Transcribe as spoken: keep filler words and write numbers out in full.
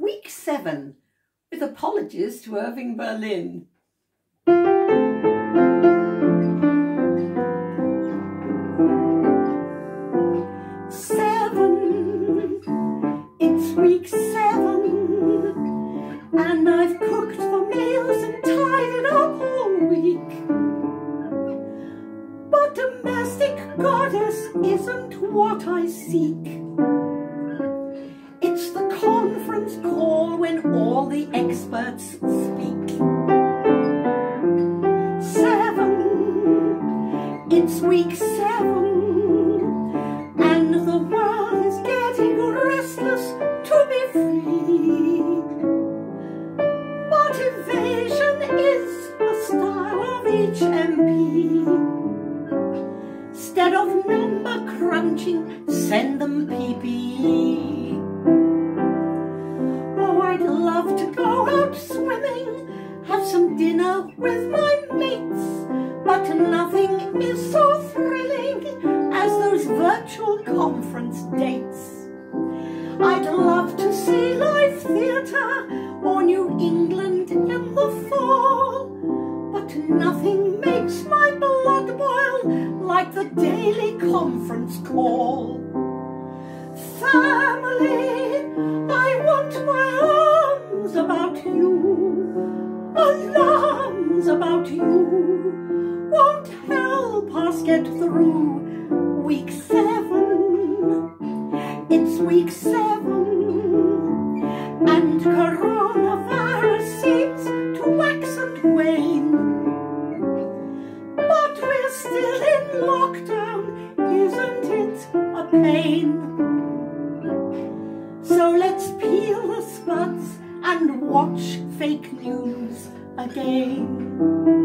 week seven, with apologies to Irving Berlin. Seven, it's week seven, and I've cooked the meals and tidied up all week. But domestic goddess isn't what I seek. It's the conference call when all the experts speak. Seven, it's week seven, and the world is getting restless to be free. But evasion is the style of each M P. Instead of number crunching, send them P P E. Oh, I'd love to go out swimming, have some dinner with my mates, but nothing is so thrilling as those virtual conference dates. I'd love to see live theatre or New England in the fall, but nothing makes my blood boil like the daily conference call. Family, I want my arms about you, alarms about you, won't help us get through week seven. It's week seven, and coronavirus seems to wax and wane. But we're still in lockdown, isn't it a pain? So let's peel the spuds and watch fake news again.